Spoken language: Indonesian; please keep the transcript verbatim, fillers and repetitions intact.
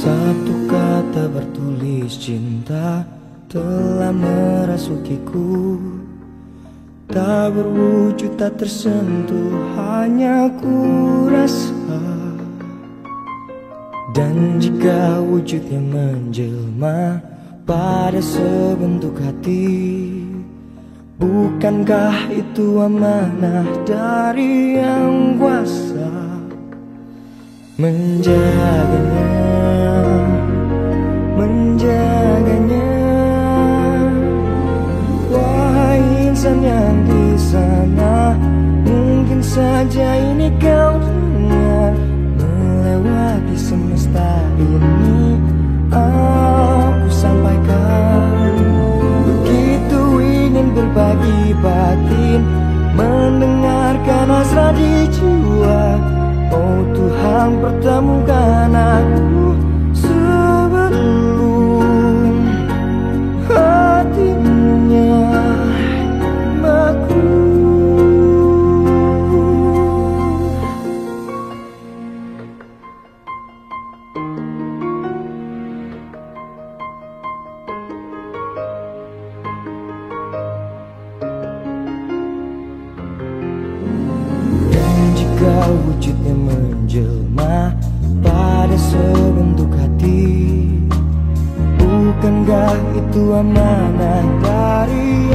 Satu kata bertulis cinta telah merasukiku, tak berwujud, tak tersentuh, hanya ku rasa. Dan jika wujudnya menjelma pada sebentuk hati, bukankah itu amanah dari Yang Kuasa? Menjaganya, menjaganya. Wahai insan yang di sana, mungkin saja ini kau dengar. Melewati semesta ini aku sampaikan, begitu ingin berbagi batin, mendengarkan hasrat di jiwa. Oh Tuhan, pertemukan aku sebelum hatinya beku. Jika wujudnya menjelma pada sebentuk hati, bukankah itu amanah dari